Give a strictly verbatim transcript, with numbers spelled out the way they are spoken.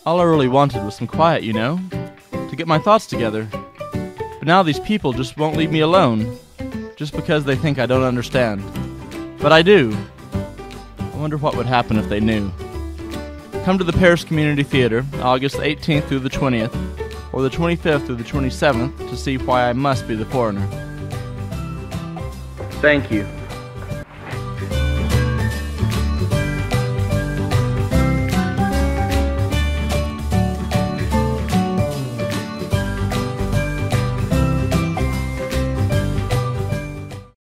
All I really wanted was some quiet, you know, to get my thoughts together. But now these people just won't leave me alone, just because they think I don't understand. But I do. I wonder what would happen if they knew. Come to the Paris Community Theater, August eighteenth through the twentieth, or the twenty-fifth through the twenty-seventh, to see Why I Must Be the Foreigner. Thank you.